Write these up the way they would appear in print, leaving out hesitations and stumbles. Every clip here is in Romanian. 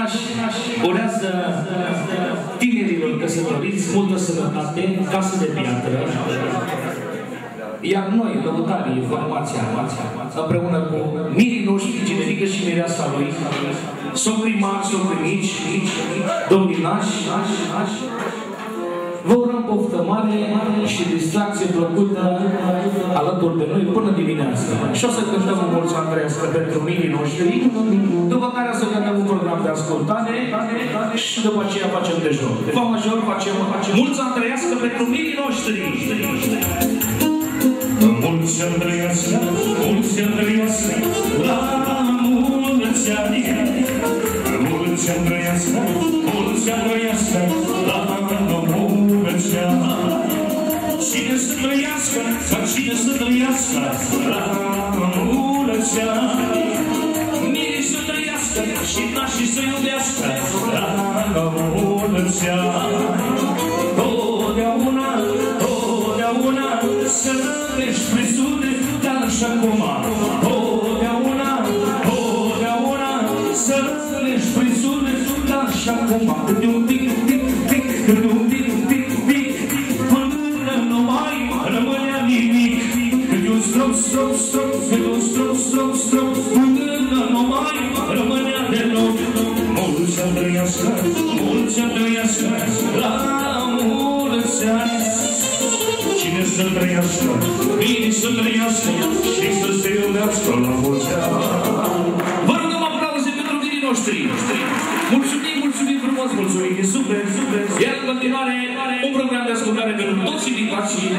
urează tinerilor căsătoriți multă sănătate, casă de piatră, iar noi, lăutarii, formația, împreună cu mirii noștri, generică și mireasa lui, socrii mari, socrii mici, domnii nași, vă urăm poftă mare și distracție plăcută alături de noi până dimineața. Și o să cântăm o mulți Andrească pentru mirii noștri, după care o să cântăm un program de ascultare și după aceea facem de joc. Fa major facem mulți Andrească pentru mirii noștri. Mulți Andrească, mulți Andrească, la mulți ani. Mulți Andrească, mulți Andrească, la mulți ani. Cine să trăiască, ca cine să trăiască, la mulți ani. Mirii să trăiască și nașii să iubească, la mulți ani. Totdeauna, totdeauna, să rămești presune, dar și acum. Totdeauna, totdeauna, să rămești presune, dar și acum. Câte un pic, câte un pic, până nu mai rămânea nimic. Câte un strop, câte un strop, până nu mai rămânea deloc. Mulți ani trăiască, mulți ani trăiască, la mulți ani. Cine să trăiască, bine să trăiască și să se iubească la mulți ani. Vă rugăm aplauze pentru mirii noștri. Mulțumim frumos, mulțumim din suflet. Iar în continuare, un program de ascultare pentru toți invitații.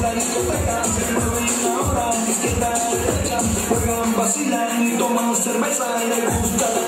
la discoteca se mueve una hora, izquierda, derecha, juegan, vacilan y toman cerveza y les gusta.